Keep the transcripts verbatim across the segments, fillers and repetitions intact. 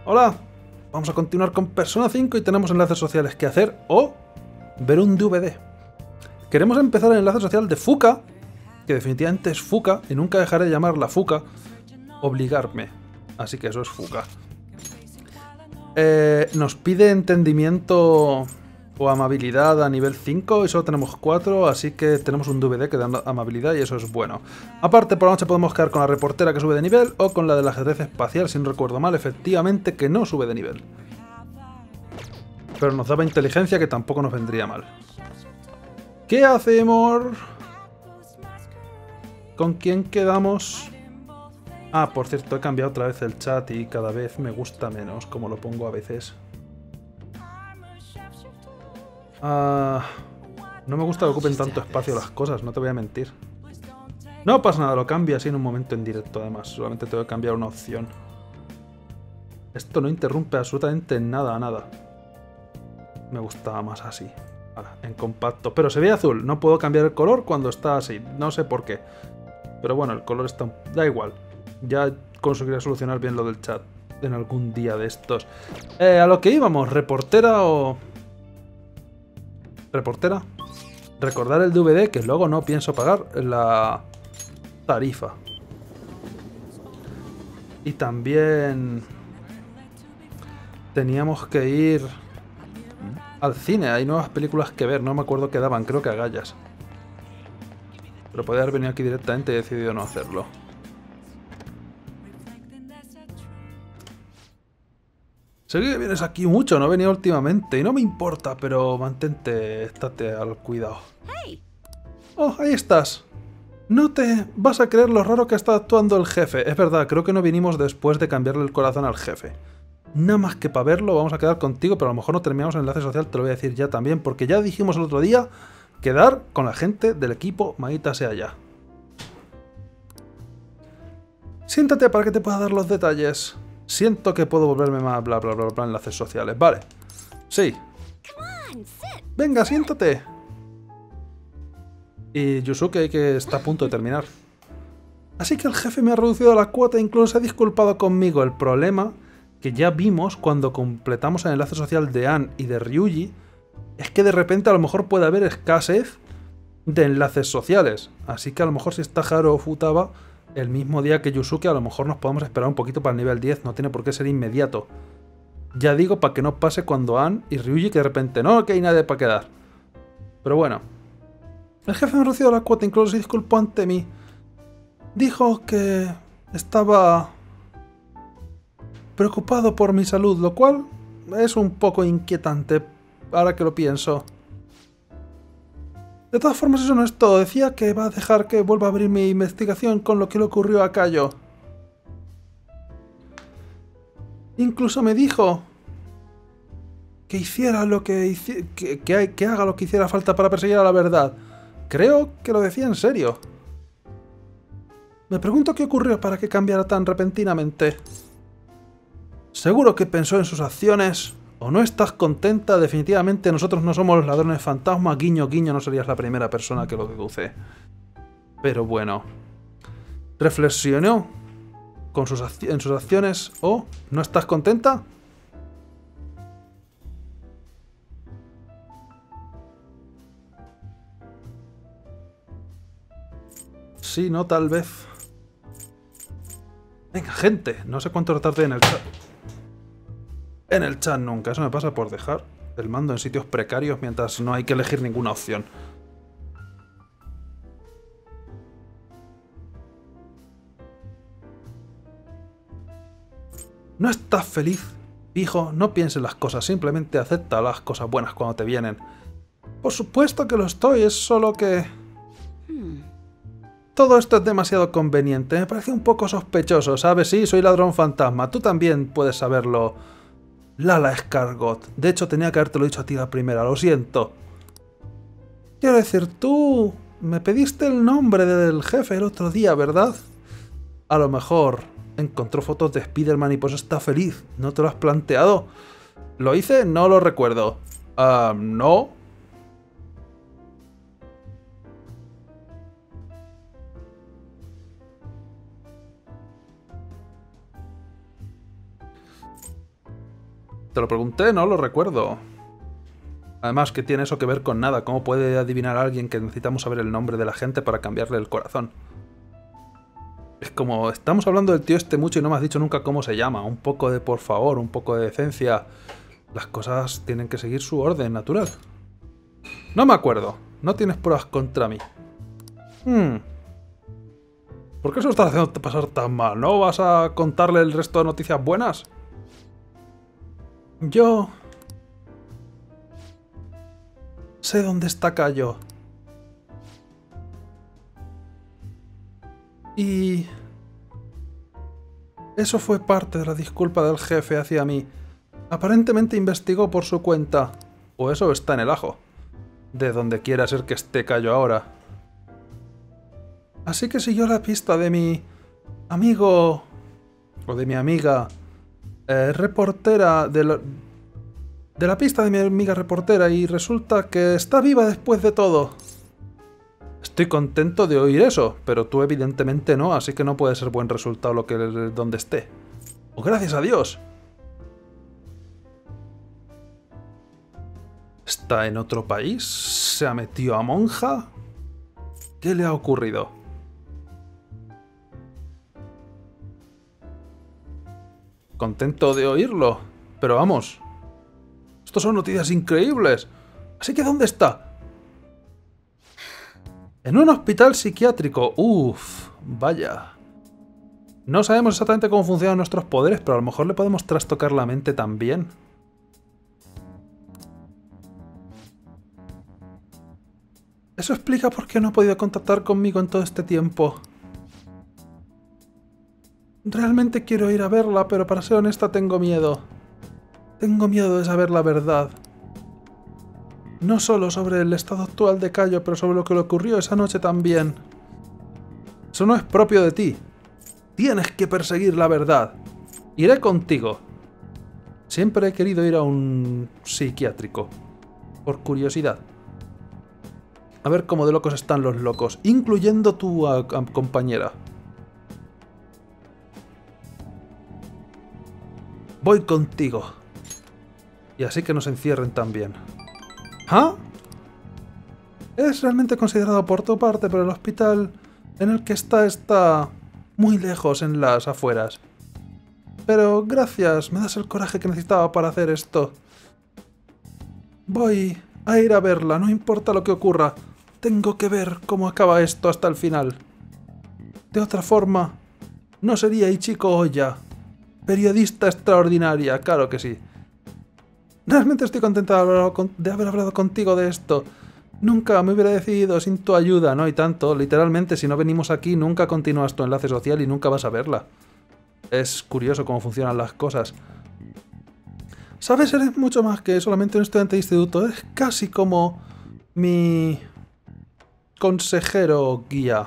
Hola, vamos a continuar con Persona cinco y tenemos enlaces sociales que hacer o ver un D V D. Queremos empezar el enlace social de Fuka, que definitivamente es Fuka y nunca dejaré de llamarla Fuka, obligarme. Así que eso es Fuka. Eh, nos pide entendimiento o amabilidad a nivel cinco y solo tenemos cuatro, así que tenemos un D V D que da amabilidad y eso es bueno. Aparte, por la noche podemos quedar con la reportera que sube de nivel o con la del ajedrez espacial, si no recuerdo mal, efectivamente que no sube de nivel. Pero nos daba inteligencia que tampoco nos vendría mal. ¿Qué hacemos? ¿Con quién quedamos? Ah, por cierto, he cambiado otra vez el chat y cada vez me gusta menos, como lo pongo a veces. Ah, no me gusta que ocupen tanto espacio las cosas, no te voy a mentir. No pasa nada, lo cambio así en un momento en directo, además. Solamente tengo que cambiar una opción. Esto no interrumpe absolutamente nada a nada. Me gustaba más así. Ahora, en compacto. Pero se ve azul. No puedo cambiar el color cuando está así. No sé por qué. Pero bueno, el color está... Da igual. Ya conseguiré solucionar bien lo del chat en algún día de estos. Eh, a lo que íbamos. ¿Reportera o...? ¿Reportera? Recordar el D V D, que luego no pienso pagar la tarifa. Y también... teníamos que ir... al cine, hay nuevas películas que ver, no me acuerdo qué daban, creo que agallas. Pero podía haber venido aquí directamente y he decidido no hacerlo. Sé que vienes aquí mucho, no he venido últimamente y no me importa, pero mantente, estate al cuidado. Oh, ahí estás. No te vas a creer lo raro que está actuando el jefe. Es verdad, creo que no vinimos después de cambiarle el corazón al jefe. Nada más que para verlo, vamos a quedar contigo, pero a lo mejor no terminamos el enlace social, te lo voy a decir ya también, porque ya dijimos el otro día quedar con la gente del equipo, maldita sea ya. Siéntate para que te pueda dar los detalles. Siento que puedo volverme más bla bla bla bla enlaces sociales. Vale. Sí. Venga, siéntate. Y Yusuke, que está a punto de terminar. Así que el jefe me ha reducido la cuota e incluso se ha disculpado conmigo. El problema que ya vimos cuando completamos el enlace social de Ann y de Ryuji es que de repente a lo mejor puede haber escasez de enlaces sociales. Así que a lo mejor si está Haru o Futaba el mismo día que Yusuke, a lo mejor nos podemos esperar un poquito para el nivel diez. No tiene por qué ser inmediato. Ya digo, para que no pase cuando Ann y Ryuji que de repente no, que hay nadie para quedar. Pero bueno. El jefe me ha reducido la cuota, incluso se disculpó ante mí. Dijo que estaba preocupado por mi salud, lo cual es un poco inquietante ahora que lo pienso. De todas formas, eso no es todo. Decía que va a dejar que vuelva a abrir mi investigación con lo que le ocurrió a Cayo. Incluso me dijo que hiciera lo que, hici que, que, que haga lo que hiciera falta para perseguir a la verdad. Creo que lo decía en serio. Me pregunto qué ocurrió para que cambiara tan repentinamente. Seguro que pensó en sus acciones. ¿O no estás contenta? Definitivamente nosotros no somos los ladrones fantasma. Guiño, guiño, no serías la primera persona que lo deduce. Pero bueno. ¿Reflexionó con sus en sus acciones? ¿O no estás contenta? Sí, no, tal vez. Venga, gente. No sé cuánto retardé en el chat. En el chat nunca. Eso me pasa por dejar el mando en sitios precarios mientras no hay que elegir ninguna opción. ¿No estás feliz? Hijo, no pienses las cosas. Simplemente acepta las cosas buenas cuando te vienen. Por supuesto que lo estoy. Es solo que... Todo esto es demasiado conveniente. Me parece un poco sospechoso, ¿sabes? Sí, soy ladrón fantasma. Tú también puedes saberlo. Lala Escargot. De hecho, tenía que habértelo dicho a ti la primera. Lo siento. Quiero decir, tú... me pediste el nombre del jefe el otro día, ¿verdad? A lo mejor encontró fotos de Spider-Man y por eso está feliz. ¿No te lo has planteado? ¿Lo hice? No lo recuerdo. Ah, uh, no... Te lo pregunté, no lo recuerdo. Además, ¿qué tiene eso que ver con nada? ¿Cómo puede adivinar a alguien que necesitamos saber el nombre de la gente para cambiarle el corazón? Es como, estamos hablando del tío este mucho y no me has dicho nunca cómo se llama. Un poco de por favor, un poco de decencia. Las cosas tienen que seguir su orden natural. No me acuerdo. No tienes pruebas contra mí. Hmm. ¿Por qué eso estás haciendo pasar tan mal? ¿No vas a contarle el resto de noticias buenas? Yo... sé dónde está Cayo. Y... eso fue parte de la disculpa del jefe hacia mí. Aparentemente investigó por su cuenta. O eso está en el ajo. De donde quiera ser que esté Cayo ahora. Así que siguió la pista de mi amigo... o de mi amiga... Eh, reportera de la... de la pista de mi amiga reportera y resulta que está viva después de todo. Estoy contento de oír eso, pero tú evidentemente no, así que no puede ser buen resultado lo que donde esté. ¡Oh, gracias a Dios! ¿Está en otro país? ¿Se ha metido a monja? ¿Qué le ha ocurrido? Contento de oírlo, pero vamos. Estos son noticias increíbles. Así que ¿dónde está? En un hospital psiquiátrico. Uff, vaya. No sabemos exactamente cómo funcionan nuestros poderes, pero a lo mejor le podemos trastocar la mente también. Eso explica por qué no ha podido contactar conmigo en todo este tiempo. Realmente quiero ir a verla, pero para ser honesta tengo miedo. Tengo miedo de saber la verdad. No solo sobre el estado actual de Cayo, pero sobre lo que le ocurrió esa noche también. Eso no es propio de ti. Tienes que perseguir la verdad. Iré contigo. Siempre he querido ir a un psiquiátrico. Por curiosidad. A ver cómo de locos están los locos, incluyendo tu uh, compañera. Voy contigo. Y así que nos encierren también. ¿Ah? Es realmente considerado por tu parte, pero el hospital en el que está está muy lejos en las afueras. Pero gracias, me das el coraje que necesitaba para hacer esto. Voy a ir a verla, no importa lo que ocurra. Tengo que ver cómo acaba esto hasta el final. De otra forma, no sería Ichiko Oya. Periodista extraordinaria, claro que sí. Realmente estoy contenta de haber, de haber hablado contigo de esto. Nunca me hubiera decidido sin tu ayuda, no y tanto. Literalmente, si no venimos aquí, nunca continúas tu enlace social y nunca vas a verla. Es curioso cómo funcionan las cosas. Sabes, eres mucho más que solamente un estudiante de instituto. Eres casi como mi consejero guía.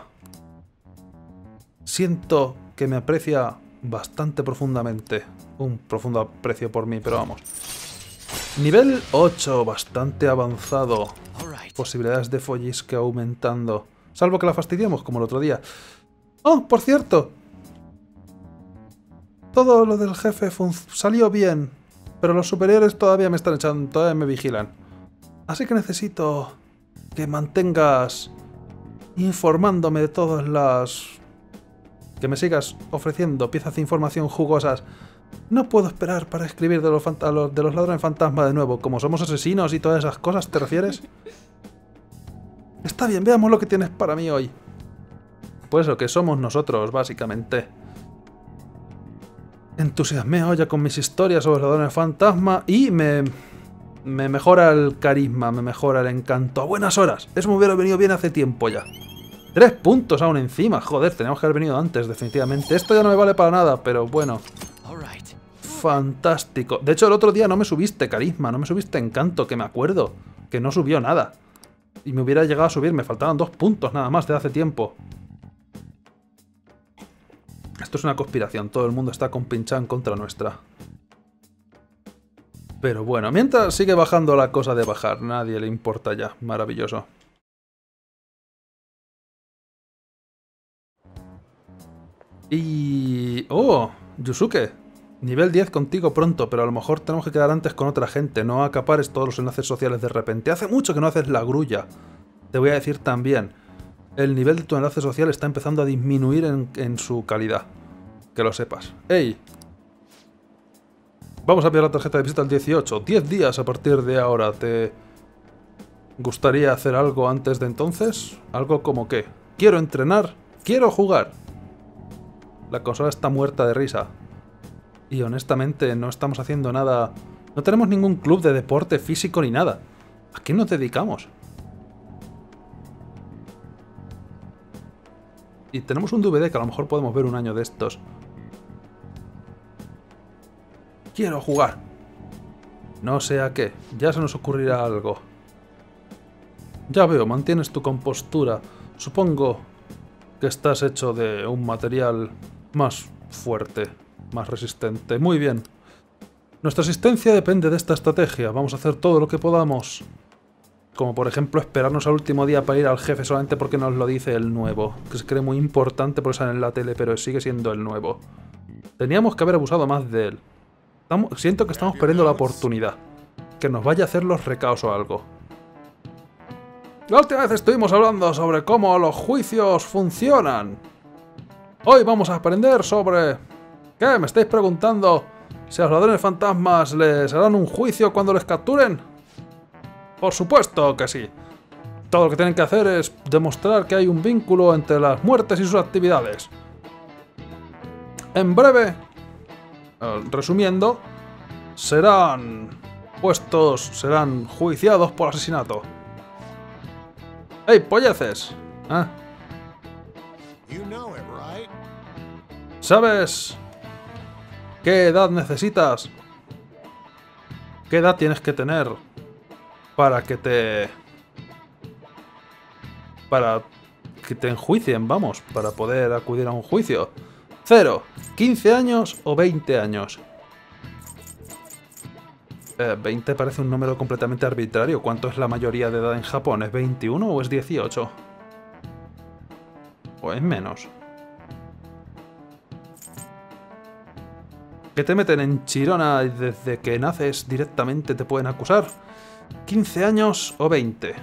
Siento que me aprecia bastante profundamente. Un profundo aprecio por mí, pero vamos. Nivel ocho, bastante avanzado. Posibilidades de follisque aumentando. Salvo que la fastidiemos, como el otro día. Oh, por cierto. Todo lo del jefe salió bien. Pero los superiores todavía me están echando, todavía me vigilan. Así que necesito que mantengas informándome de todas las... que me sigas ofreciendo piezas de información jugosas. No puedo esperar para escribir de los, de los ladrones fantasma de nuevo. Como somos asesinos y todas esas cosas, ¿te refieres? Está bien, veamos lo que tienes para mí hoy. Pues lo que somos nosotros, básicamente. Entusiasmé a Oya con mis historias sobre los ladrones fantasma y me... me mejora el carisma, me mejora el encanto. ¡A buenas horas! Eso me hubiera venido bien hace tiempo ya. Tres puntos aún encima. Joder, teníamos que haber venido antes, definitivamente. Esto ya no me vale para nada, pero bueno. Fantástico. De hecho, el otro día no me subiste carisma, no me subiste encanto, que me acuerdo. Que no subió nada. Y me hubiera llegado a subir, me faltaban dos puntos nada más de hace tiempo. Esto es una conspiración, todo el mundo está compinchado en contra nuestra. Pero bueno, mientras sigue bajando la cosa de bajar, nadie le importa ya. Maravilloso. Y... ¡oh! Yusuke. Nivel diez contigo pronto, pero a lo mejor tenemos que quedar antes con otra gente. No acapares todos los enlaces sociales de repente. Hace mucho que no haces la grulla. Te voy a decir también. El nivel de tu enlace social está empezando a disminuir en, en su calidad. Que lo sepas. ¡Ey! Vamos a pillar la tarjeta de visita al dieciocho. diez días a partir de ahora. ¿Te gustaría hacer algo antes de entonces? ¿Algo como qué? Quiero entrenar. Quiero jugar. La consola está muerta de risa. Y honestamente no estamos haciendo nada... No tenemos ningún club de deporte físico ni nada. ¿A qué nos dedicamos? Y tenemos un D V D que a lo mejor podemos ver un año de estos. Quiero jugar. No sé a qué. Ya se nos ocurrirá algo. Ya veo, mantienes tu compostura. Supongo que estás hecho de un material más fuerte. Más resistente. Muy bien. Nuestra existencia depende de esta estrategia. Vamos a hacer todo lo que podamos. Como por ejemplo esperarnos al último día para ir al jefe solamente porque nos lo dice el nuevo. Que se cree muy importante por sale en la tele, pero sigue siendo el nuevo. Teníamos que haber abusado más de él. Estamos, siento que estamos perdiendo la oportunidad. Que nos vaya a hacer los recaos o algo. La última vez estuvimos hablando sobre cómo los juicios funcionan. Hoy vamos a aprender sobre... ¿Qué? ¿Me estáis preguntando si a los ladrones fantasmas les harán un juicio cuando les capturen? Por supuesto que sí. Todo lo que tienen que hacer es demostrar que hay un vínculo entre las muertes y sus actividades. En breve, eh, resumiendo, serán puestos, serán juiciados por asesinato. ¡Ey, polleces! ¿Eh? ¿Sabes qué edad necesitas? ¿Qué edad tienes que tener para que te... para que te enjuicien, vamos, para poder acudir a un juicio? Cero, quince años o veinte años. Eh, veinte parece un número completamente arbitrario. ¿Cuánto es la mayoría de edad en Japón? ¿Es veintiuno o es dieciocho? ¿O es menos? ¿Que te meten en Chirona y desde que naces directamente te pueden acusar? ¿quince años o veinte?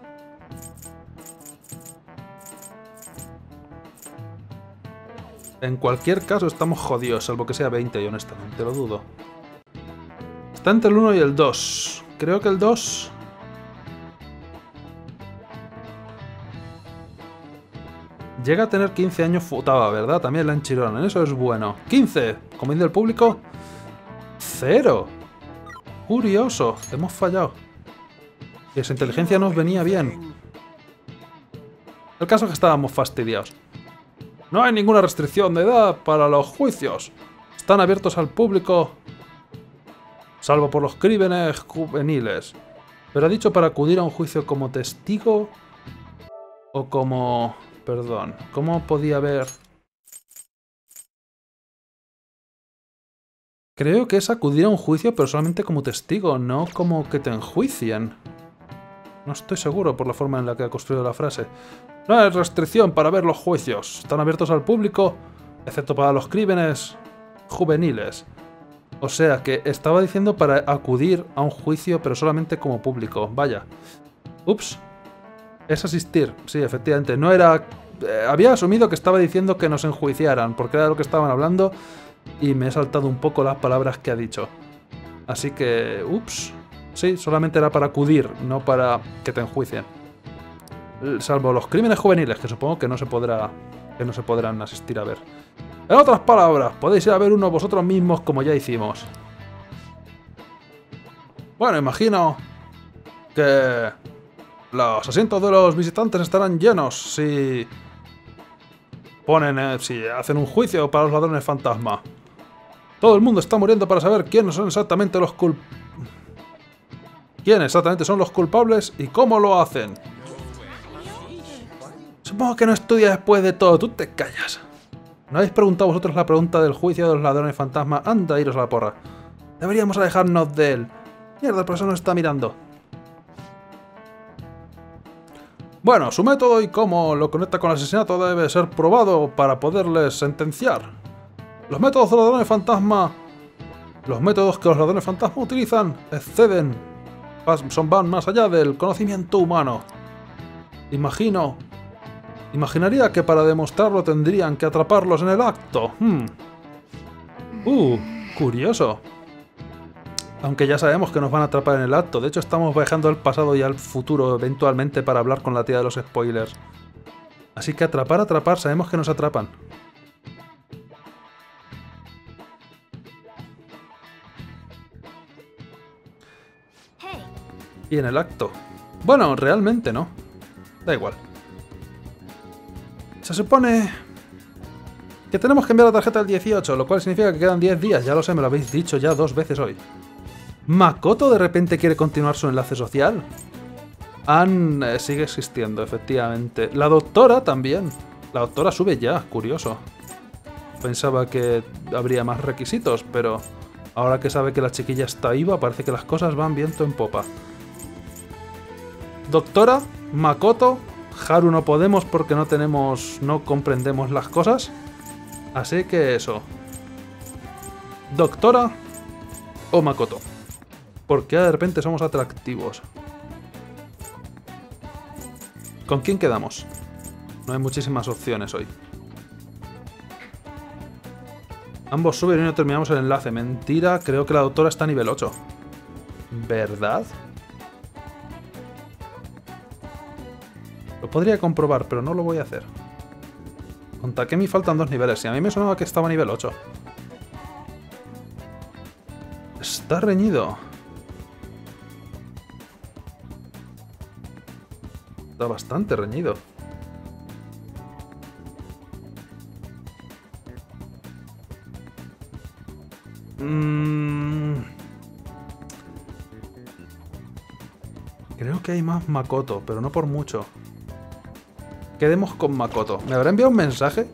En cualquier caso estamos jodidos, salvo que sea veinte y honestamente lo dudo. Está entre el uno y el dos. Creo que el dos... Llega a tener quince años Futaba, ¿verdad? También la enchirona, eso es bueno. quince, como dice el público. Cero. Curioso, hemos fallado. Y esa inteligencia nos venía bien. El caso es que estábamos fastidiados. No hay ninguna restricción de edad para los juicios. Están abiertos al público, salvo por los crímenes juveniles. Pero ha dicho para acudir a un juicio como testigo o como... Perdón, ¿cómo podía haber...? Creo que es acudir a un juicio pero solamente como testigo, no como que te enjuicien. No estoy seguro por la forma en la que ha construido la frase. No hay restricción para ver los juicios. Están abiertos al público, excepto para los crímenes juveniles. O sea que estaba diciendo para acudir a un juicio pero solamente como público. Vaya. Ups. Es asistir. Sí, efectivamente. No era... Eh, había asumido que estaba diciendo que nos enjuiciaran, porque era lo que estaban hablando, y me he saltado un poco las palabras que ha dicho. Así que... Ups. Sí, solamente era para acudir, no para que te enjuicien. Salvo los crímenes juveniles, que supongo que no se podrá... que no se podrán asistir a ver. En otras palabras, podéis ir a ver uno vosotros mismos como ya hicimos. Bueno, imagino que los asientos de los visitantes estarán llenos si ponen, eh, si hacen un juicio para los ladrones fantasma. Todo el mundo está muriendo para saber quiénes son exactamente los culpables. ¿Quiénes exactamente son los culpables y cómo lo hacen? Supongo que no estudia después de todo. Tú te callas. ¿No habéis preguntado vosotros la pregunta del juicio de los ladrones fantasma? Anda, iros a la porra. Deberíamos alejarnos de él. Mierda, el profesor nos está mirando. Bueno, su método y cómo lo conecta con el asesinato debe ser probado para poderles sentenciar. Los métodos de los ladrones fantasma Los métodos que los ladrones fantasma utilizan exceden, son van más allá del conocimiento humano. Imagino... Imaginaría que para demostrarlo tendrían que atraparlos en el acto. Hmm. Uh, curioso. Aunque ya sabemos que nos van a atrapar en el acto. De hecho, estamos viajando al pasado y al futuro eventualmente para hablar con la tía de los spoilers. Así que atrapar, atrapar, sabemos que nos atrapan. Y en el acto. Bueno, realmente no. Da igual. Se supone que tenemos que enviar la tarjeta al dieciocho, lo cual significa que quedan diez días. Ya lo sé, me lo habéis dicho ya dos veces hoy. ¿Makoto de repente quiere continuar su enlace social? Ann eh, sigue existiendo, efectivamente. La doctora también. La doctora sube ya, curioso. Pensaba que habría más requisitos, pero ahora que sabe que la chiquilla está viva, parece que las cosas van viento en popa. Doctora, Makoto, Haru no podemos porque no tenemos... no comprendemos las cosas. Así que eso. Doctora o Makoto. ¿Por qué de repente somos atractivos? ¿Con quién quedamos? No hay muchísimas opciones hoy. Ambos suben y no terminamos el enlace. Mentira, creo que la doctora está a nivel ocho. ¿Verdad? Lo podría comprobar, pero no lo voy a hacer. Con Takemi faltan dos niveles, y a mí me sonaba que estaba a nivel ocho. Está reñido. Está bastante reñido. Mm... Creo que hay más Makoto, pero no por mucho. Quedemos con Makoto. ¿Me habrá enviado un mensaje?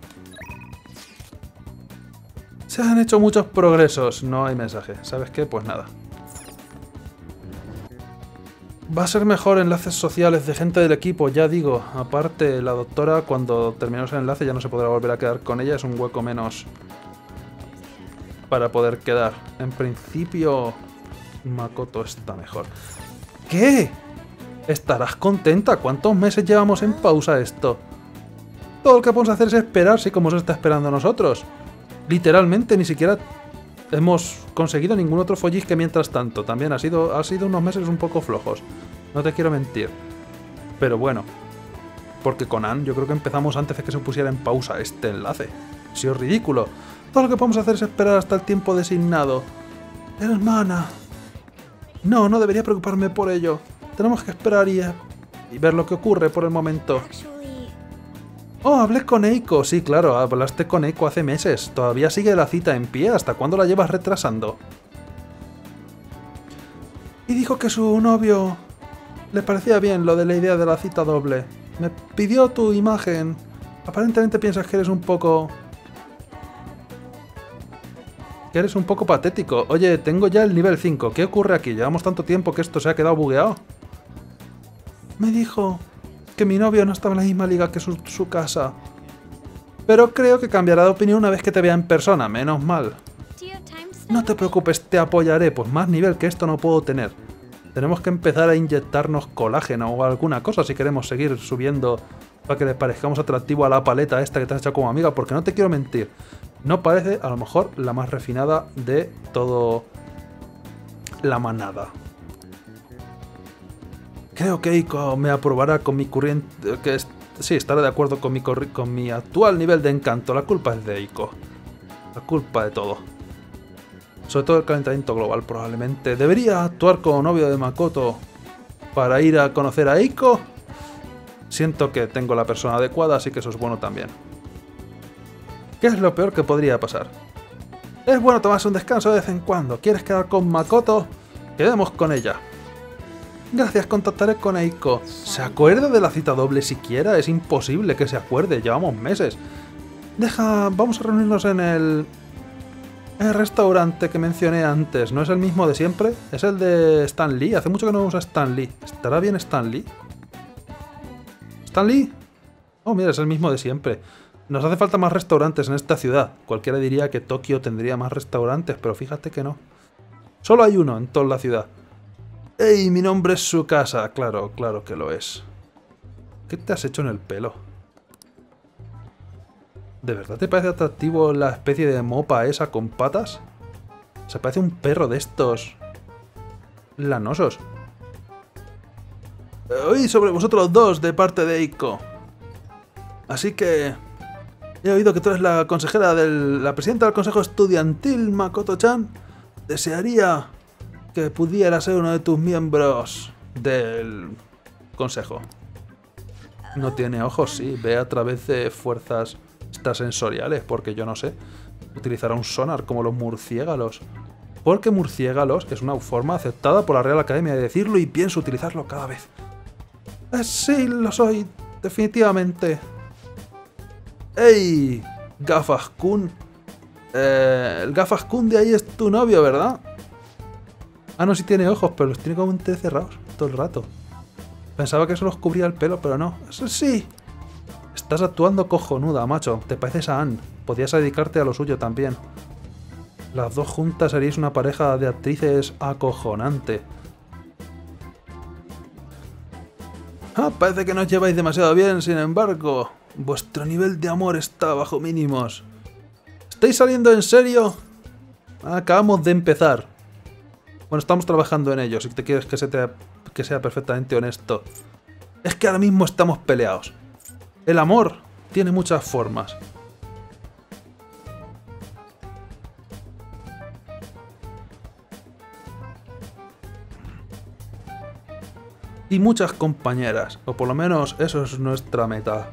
Se han hecho muchos progresos. No hay mensaje. ¿Sabes qué? Pues nada. Va a ser mejor enlaces sociales de gente del equipo, ya digo. Aparte, la doctora, cuando terminemos el enlace, ya no se podrá volver a quedar con ella. Es un hueco menos para poder quedar. En principio, Makoto está mejor. ¿Qué? ¿Estarás contenta? ¿Cuántos meses llevamos en pausa esto? Todo lo que podemos hacer es esperar, sí, como se está esperando a nosotros. Literalmente, ni siquiera hemos conseguido ningún otro follisque mientras tanto. También ha sido, ha sido unos meses un poco flojos. No te quiero mentir. Pero bueno. Porque con Ann yo creo que empezamos antes de que se pusiera en pausa este enlace. Ha sido ridículo. Todo lo que podemos hacer es esperar hasta el tiempo designado. Hermana. No, no debería preocuparme por ello. Tenemos que esperar y, y ver lo que ocurre por el momento. Oh, hablé con Eiko. Sí, claro, hablaste con Eiko hace meses. Todavía sigue la cita en pie. ¿Hasta cuándo la llevas retrasando? Y dijo que su novio le parecía bien lo de la idea de la cita doble. Me pidió tu imagen. Aparentemente piensas que eres un poco... que eres un poco patético. Oye, tengo ya el nivel cinco. ¿Qué ocurre aquí? Llevamos tanto tiempo que esto se ha quedado bugueado. Me dijo que mi novio no estaba en la misma liga que su, su casa. Pero creo que cambiará de opinión una vez que te vea en persona. Menos mal. No te preocupes, te apoyaré. Pues más nivel que esto no puedo tener. Tenemos que empezar a inyectarnos colágeno o alguna cosa si queremos seguir subiendo para que le parezcamos atractivo a la paleta esta que te has hecho como amiga. Porque no te quiero mentir. No parece, a lo mejor, la más refinada de todo la manada. Creo que Eiko me aprobará con mi corriente... Que es, sí, estará de acuerdo con mi, con mi actual nivel de encanto. La culpa es de Eiko. La culpa de todo. Sobre todo el calentamiento global, probablemente. ¿Debería actuar como novio de Makoto para ir a conocer a Eiko? Siento que tengo la persona adecuada, así que eso es bueno también. ¿Qué es lo peor que podría pasar? Es bueno tomarse un descanso de vez en cuando. ¿Quieres quedar con Makoto? Quedemos con ella. Gracias, contactaré con Eiko. ¿Se acuerda de la cita doble siquiera? Es imposible que se acuerde, llevamos meses. Deja... vamos a reunirnos en el... el restaurante que mencioné antes. ¿No es el mismo de siempre? Es el de Stan Lee. Hace mucho que no vemos a Stan Lee. ¿Estará bien Stan Lee? ¿Stan Lee? Oh, mira, es el mismo de siempre. Nos hace falta más restaurantes en esta ciudad. Cualquiera diría que Tokio tendría más restaurantes, pero fíjate que no. Solo hay uno en toda la ciudad. ¡Ey! Mi nombre es su casa. Claro, claro que lo es. ¿Qué te has hecho en el pelo? ¿De verdad te parece atractivo la especie de mopa esa con patas? Se parece un perro de estos lanosos. Oí sobre vosotros dos de parte de Eiko. Así que he oído que tú eres la consejera del... la presidenta del consejo estudiantil, Makoto-chan. Desearía que pudiera ser uno de tus miembros del consejo. No tiene ojos, sí. Ve a través de fuerzas extrasensoriales, porque yo no sé. Utilizará un sonar como los murciélagos. Porque murciélagos es una forma aceptada por la Real Academia de decirlo y pienso utilizarlo cada vez. Eh, sí, lo soy. Definitivamente. ¡Ey! Gafas-kun. Eh, el Gafas-kun de ahí es tu novio, ¿verdad? Ah, no, sí tiene ojos, pero los tiene como entrecerrados todo el rato. Pensaba que eso los cubría el pelo, pero no. Eso sí. Estás actuando cojonuda, macho. Te pareces a Anne. Podías dedicarte a lo suyo también. Las dos juntas seríais una pareja de actrices acojonante. Ah, parece que no os lleváis demasiado bien, sin embargo. Vuestro nivel de amor está bajo mínimos. ¿Estáis saliendo en serio? Acabamos de empezar. Bueno, estamos trabajando en ello, si te quieres que, se te, que sea perfectamente honesto. Es que ahora mismo estamos peleados. El amor tiene muchas formas. Y muchas compañeras, o por lo menos eso es nuestra meta.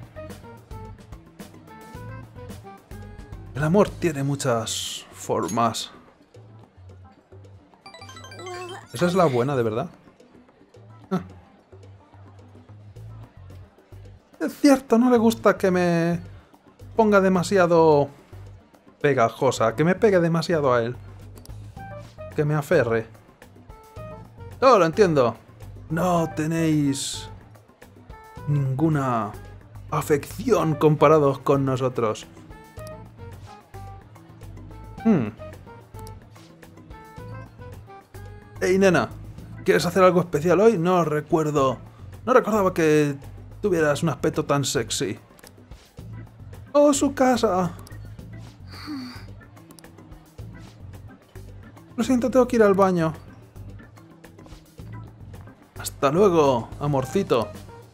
El amor tiene muchas formas. Esa es la buena, de verdad. Ah. Es cierto, no le gusta que me ponga demasiado pegajosa, que me pegue demasiado a él. Que me aferre. Oh, lo entiendo. No tenéis ninguna afección comparados con nosotros. Hmm. Hey, nena, ¿quieres hacer algo especial hoy? No recuerdo. No recordaba que tuvieras un aspecto tan sexy. Oh, su casa. Lo siento, tengo que ir al baño. Hasta luego, amorcito.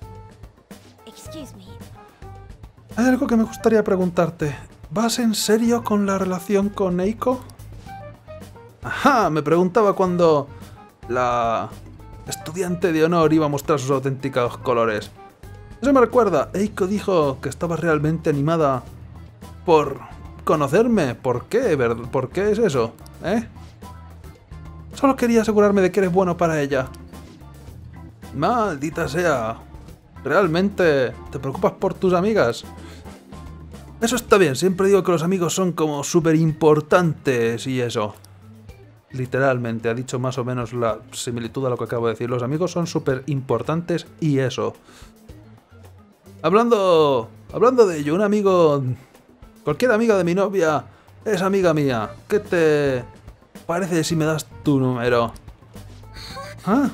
Hay algo que me gustaría preguntarte. ¿Vas en serio con la relación con Eiko? Ajá, me preguntaba cuando la estudiante de honor iba a mostrar sus auténticos colores. Eso me recuerda, Eiko dijo que estaba realmente animada por conocerme. ¿Por qué? ¿Por qué es eso? ¿Eh? Solo quería asegurarme de que eres bueno para ella. Maldita sea. ¿Realmente te preocupas por tus amigas? Eso está bien, siempre digo que los amigos son como súper importantes y eso. Literalmente, ha dicho más o menos la similitud a lo que acabo de decir. Los amigos son súper importantes y eso. Hablando... Hablando de ello, un amigo... Cualquier amiga de mi novia es amiga mía. ¿Qué te parece si me das tu número? ¿Ah?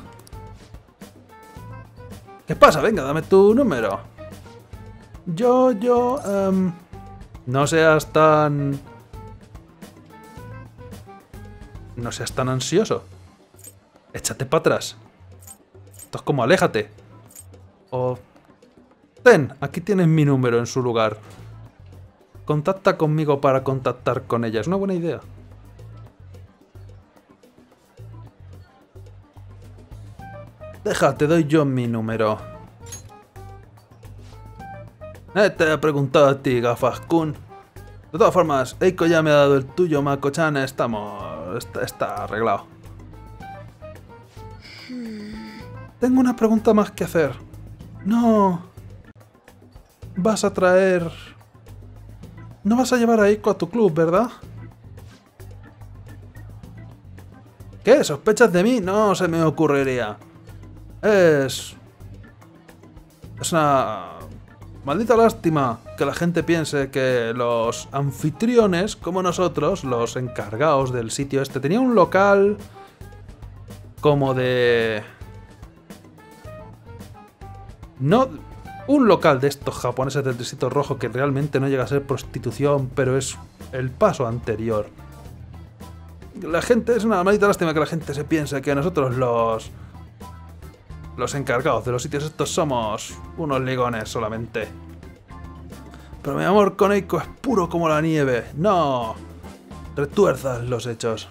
¿Qué pasa? Venga, dame tu número. Yo, yo... Um, no seas tan... No seas tan ansioso. Échate para atrás. Esto es como aléjate. O... Ten, aquí tienes mi número en su lugar. Contacta conmigo para contactar con ella. Es una buena idea. Deja, te doy yo mi número. Eh, te he preguntado a ti, Gafas-kun. De todas formas, Eiko ya me ha dado el tuyo, Mako-chan. Estamos... Está, está arreglado. Tengo una pregunta más que hacer. No... Vas a traer... No vas a llevar a Eiko a tu club, ¿verdad? ¿Qué? ¿Sospechas de mí? No se me ocurriría. Es... Es una... Maldita lástima que la gente piense que los anfitriones, como nosotros, los encargados del sitio este, tenía un local como de... No... Un local de estos japoneses del distrito rojo que realmente no llega a ser prostitución, pero es el paso anterior. La gente... Es una maldita lástima que la gente se piense que nosotros los... Los encargados de los sitios estos somos unos ligones solamente. Pero mi amor con Eiko es puro como la nieve. ¡No! Retuerzas los hechos.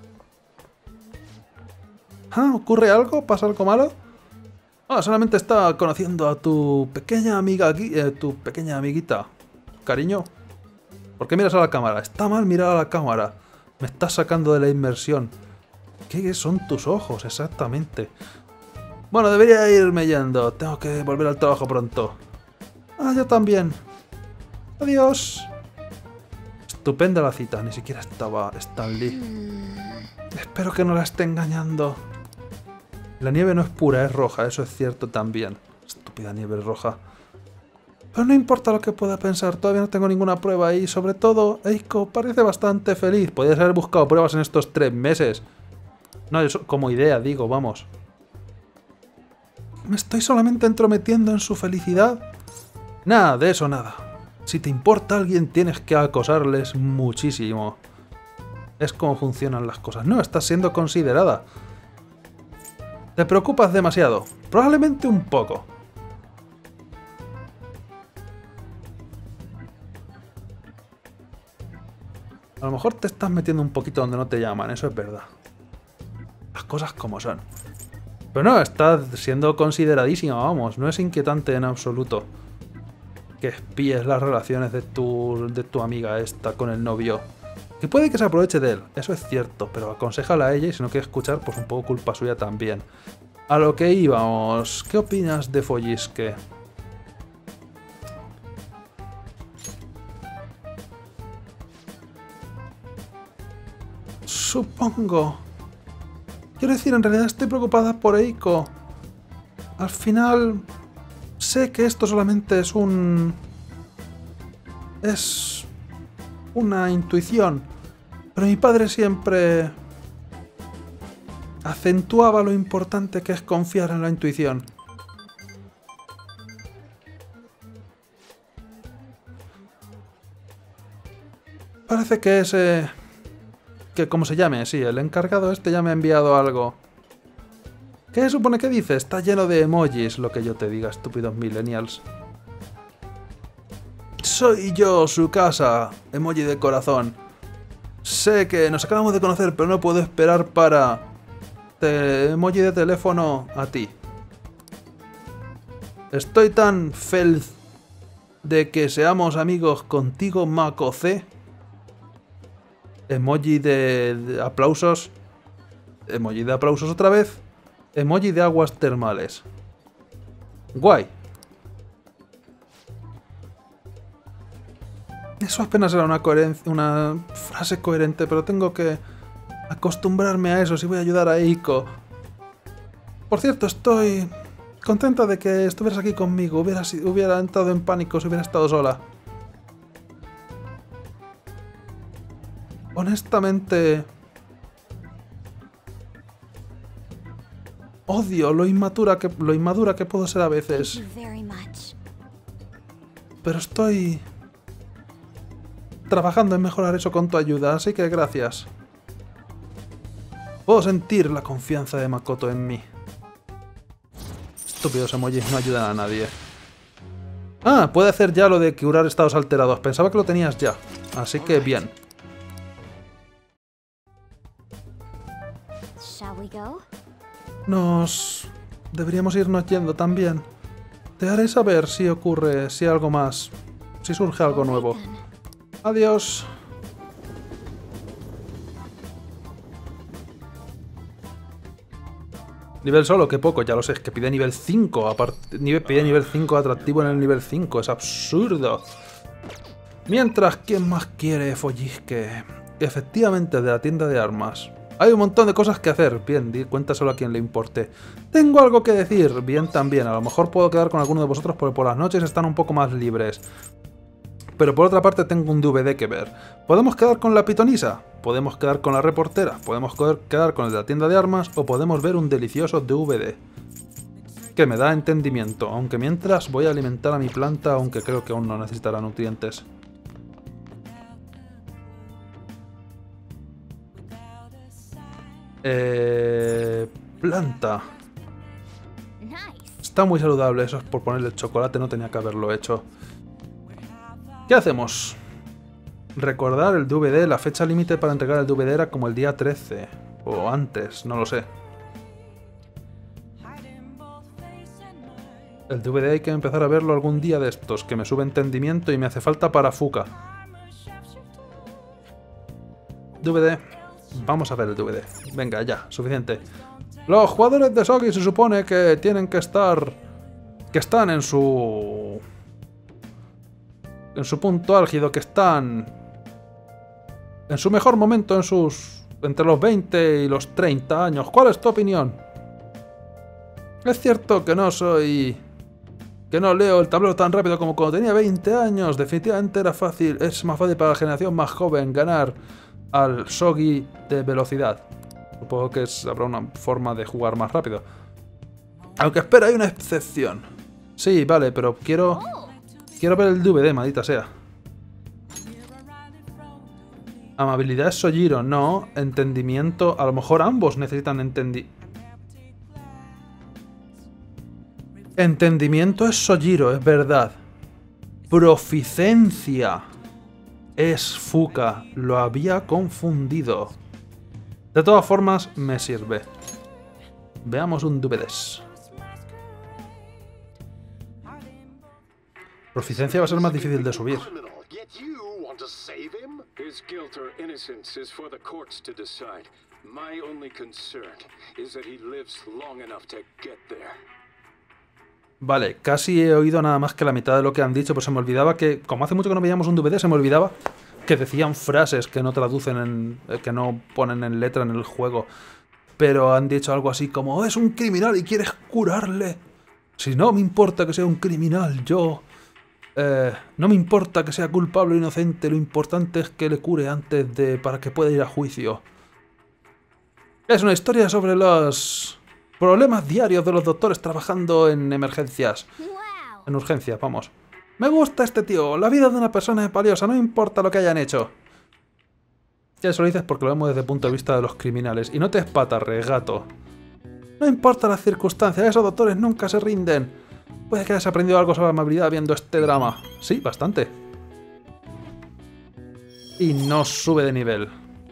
¿Ah? ¿Ocurre algo? ¿Pasa algo malo? Ah, solamente estaba conociendo a tu pequeña amiga aquí, eh, tu pequeña amiguita. Cariño. ¿Por qué miras a la cámara? Está mal mirar a la cámara. Me estás sacando de la inmersión. ¿Qué son tus ojos exactamente? Bueno, debería irme yendo. Tengo que volver al trabajo pronto. Ah, yo también. Adiós. Estupenda la cita. Ni siquiera estaba Stan Lee. Espero que no la esté engañando. La nieve no es pura, es roja. Eso es cierto también. Estúpida nieve roja. Pero no importa lo que pueda pensar. Todavía no tengo ninguna prueba. Y sobre todo, Eiko parece bastante feliz. Podrías haber buscado pruebas en estos tres meses. No, eso como idea, digo, vamos. ¿Me estoy solamente entrometiendo en su felicidad? Nada, de eso nada. Si te importa alguien, tienes que acosarles muchísimo. Es como funcionan las cosas. No, estás siendo considerada. Te preocupas demasiado. Probablemente un poco. A lo mejor te estás metiendo un poquito donde no te llaman, eso es verdad. Las cosas como son. Pero no, estás siendo consideradísima, vamos. No es inquietante en absoluto que espíes las relaciones de tu, de tu amiga esta con el novio. Que puede que se aproveche de él, eso es cierto, pero aconséjala a ella y si no quiere escuchar, pues un poco culpa suya también. A lo que íbamos, ¿qué opinas de follisque? Supongo. Quiero decir, en realidad estoy preocupada por Eiko. Al final, sé que esto solamente es un... Es... una intuición. Pero mi padre siempre... acentuaba lo importante que es confiar en la intuición. Parece que ese... que como se llame, sí, el encargado este ya me ha enviado algo. ¿Qué se supone que dice? Está lleno de emojis, lo que yo te diga, estúpidos millennials. Soy yo, su casa, emoji de corazón. Sé que nos acabamos de conocer, pero no puedo esperar para... Te emoji de teléfono a ti. Estoy tan feliz de que seamos amigos contigo, Mako C. Emoji de, de aplausos. Emoji de aplausos otra vez. Emoji de aguas termales. Guay. Eso apenas era una, una frase coherente, pero tengo que acostumbrarme a eso si voy a ayudar a Eiko. Por cierto, estoy contenta de que estuvieras aquí conmigo. Hubiera, hubiera entrado en pánico si hubiera estado sola. Honestamente... odio lo inmadura que, lo inmadura que puedo ser a veces. Pero estoy... trabajando en mejorar eso con tu ayuda, así que gracias. Puedo sentir la confianza de Makoto en mí. Estúpidos emojis no ayudan a nadie. Ah, puede hacer ya lo de curar estados alterados. Pensaba que lo tenías ya. Así que bien. Nos... deberíamos irnos yendo también. Te haré saber si ocurre, si algo más, si surge algo nuevo. Adiós. Nivel solo, qué poco, ya lo sé, es que pide nivel cinco, aparte, nivel, pide nivel cinco atractivo en el nivel cinco, es absurdo. Mientras, ¿quién más quiere follisque? Efectivamente, de la tienda de armas. Hay un montón de cosas que hacer. Bien, di, cuéntaselo a quien le importe. Tengo algo que decir. Bien, también. A lo mejor puedo quedar con alguno de vosotros porque por las noches están un poco más libres. Pero por otra parte tengo un D V D que ver. ¿Podemos quedar con la pitonisa? ¿Podemos quedar con la reportera? ¿Podemos quedar con el de la tienda de armas? ¿O podemos ver un delicioso D V D? Que me da entendimiento, aunque mientras voy a alimentar a mi planta, aunque creo que aún no necesitará nutrientes. Eh... Planta. Está muy saludable, eso es por ponerle chocolate, no tenía que haberlo hecho. ¿Qué hacemos? Recordar el D V D, la fecha límite para entregar el D V D era como el día trece. O antes, no lo sé. El D V D hay que empezar a verlo algún día de estos, que me sube entendimiento y me hace falta para Fuka. D V D. Vamos a ver el D V D. Venga, ya, suficiente. Los jugadores de Soggy se supone que tienen que estar... Que están en su... En su punto álgido, que están... En su mejor momento, en sus... Entre los veinte y los treinta años. ¿Cuál es tu opinión? Es cierto que no soy... Que no leo el tablero tan rápido como cuando tenía veinte años. Definitivamente era fácil. Es más fácil para la generación más joven ganar al Soggy de velocidad. Supongo que es, habrá una forma de jugar más rápido. Aunque espera, hay una excepción. Sí, vale, pero quiero... Quiero ver el D V D, maldita sea. Amabilidad es Sojiro, no. Entendimiento... A lo mejor ambos necesitan entendi... Entendimiento es Sojiro, es verdad. Proficiencia es Fuka. Lo había confundido. De todas formas, me sirve. Veamos un D V D. Proficiencia va a ser más difícil de subir. Vale, casi he oído nada más que la mitad de lo que han dicho, pues se me olvidaba que, como hace mucho que no veíamos un D V D, se me olvidaba que decían frases que no traducen en... que no ponen en letra en el juego. Pero han dicho algo así como, oh, es un criminal y quieres curarle. Si no me importa que sea un criminal, yo... Eh, no me importa que sea culpable o inocente, lo importante es que le cure antes de... para que pueda ir a juicio. Es una historia sobre los... problemas diarios de los doctores trabajando en emergencias. En urgencias, vamos. Me gusta este tío. La vida de una persona es valiosa, no importa lo que hayan hecho. Ya eso lo dices porque lo vemos desde el punto de vista de los criminales. Y no te espatarres, gato. No importa las circunstancias, esos doctores nunca se rinden. Puede que hayas aprendido algo sobre amabilidad viendo este drama. Sí, bastante. Y no sube de nivel.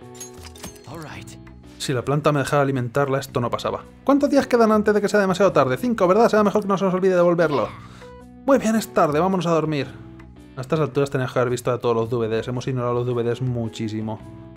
Si la planta me dejara alimentarla, esto no pasaba. ¿Cuántos días quedan antes de que sea demasiado tarde? Cinco, ¿verdad? Será mejor que no se nos olvide devolverlo. Muy bien, es tarde, vámonos a dormir. A estas alturas tenías que haber visto a todos los D V Ds. Hemos ignorado los D V Ds muchísimo.